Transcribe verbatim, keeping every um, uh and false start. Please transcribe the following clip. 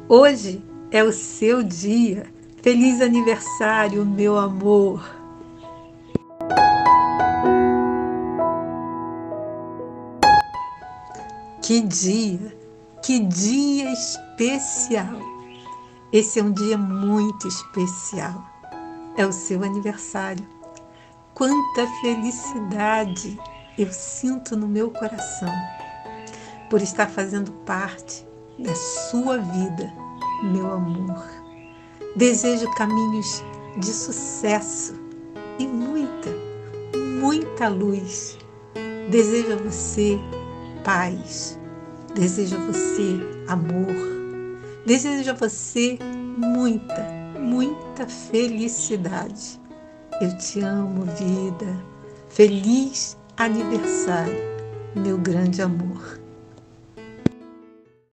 Hoje é o seu dia. Feliz aniversário, meu amor! Que dia, que dia especial! Esse é um dia muito especial. É o seu aniversário. Quanta felicidade eu sinto no meu coração por estar fazendo parte da sua vida, meu amor. Desejo caminhos de sucesso e muita, muita luz. Desejo a você paz. Desejo a você amor. Desejo a você muita, muita felicidade. Eu te amo, vida. Feliz aniversário, meu grande amor.